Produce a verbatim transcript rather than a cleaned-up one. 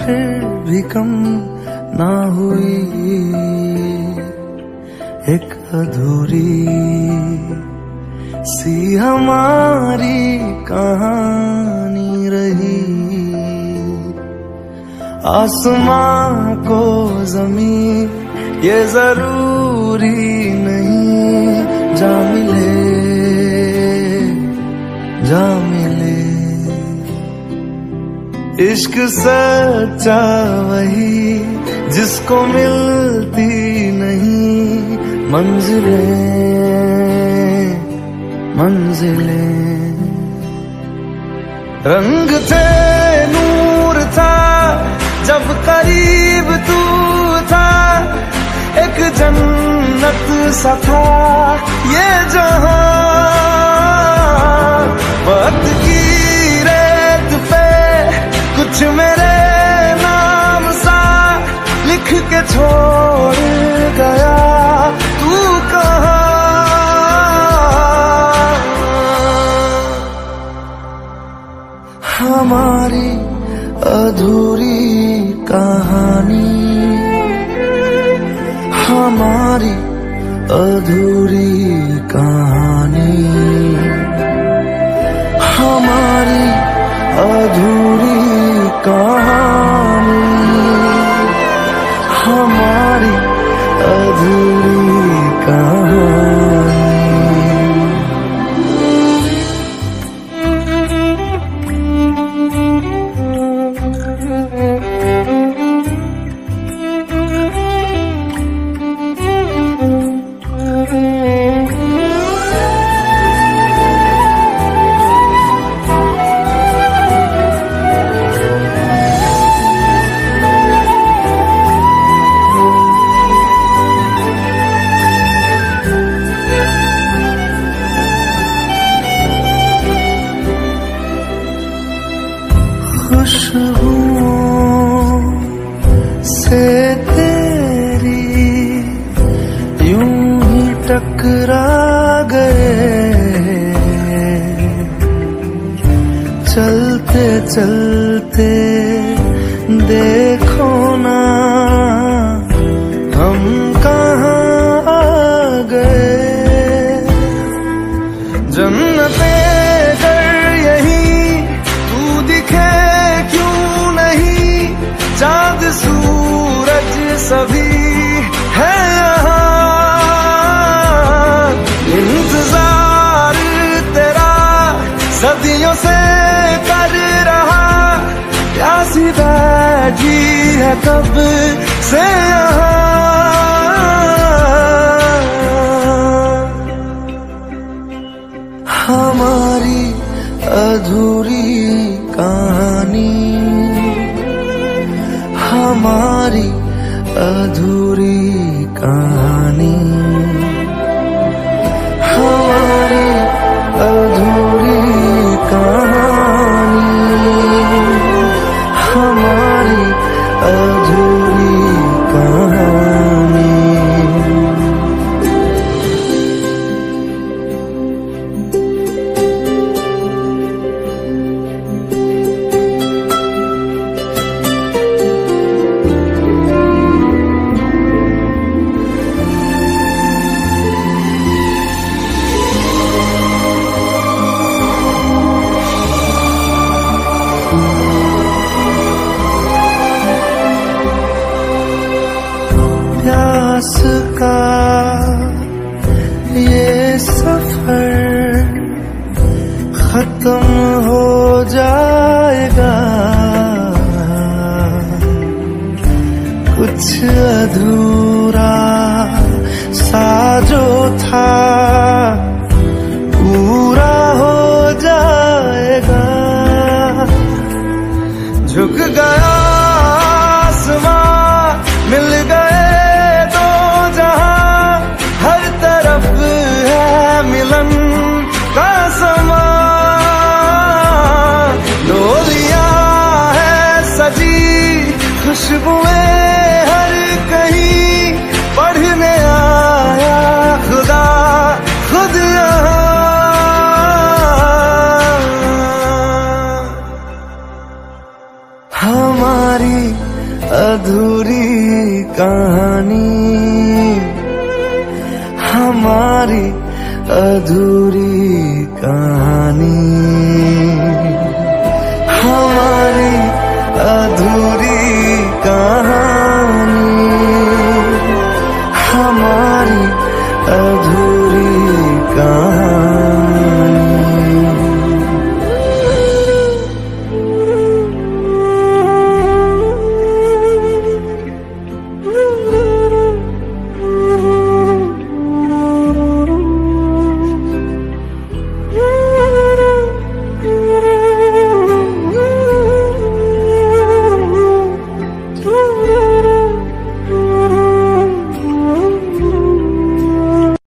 फिर भी कम ना हुई एक अधूरी सी हमारी कहानी रही। आसमां को जमीन ये जरूरी नहीं, जा मिले जा मिले। इश्क सच्चा वही जिसको मिलती नहीं मंजिलें मंजिलें। रंग थे नूर था जब करीब तू था, एक जन्नत सा था ये जहां। वक्त की रेत पे कुछ मेरे नाम सा लिख के छोड़ गया तू कहाँ। हमारी अधूरी कहानी, हमारी अधूरी कहानी, हमारी अधूरी कहानी, हमारी अधूरी कहानी। खुशबुओं से तेरी यूं ही टकरा गए, चलते चलते देखो ना हम कहाँ आ गए। जन्नते कर यही तू दिखे चाँद सूरज सभी है यहाँ। इंतजार तेरा सदियों से कर रहा, प्यासी बैठी है कब से यहाँ। हमारी अधूरी कहानी, हमारी अधूरी कहानी, हमारी अधूरी कहानी, हमारी अधूरी कहानी। प्यास का ये सफर खत्म हो जाएगा, कुछ अधूरा सा जो था पूरा हो जाएगा। झुक गया आसमां, मिल गए दो जहां, हर तरफ है मिलन का समा। डोलियां है सजी, खुशबुएं हर कहीं, पढ़ने आया खुदा खुद यहाँ। हमारी अधूरी कहानी, हमारी अधूरी कहानी।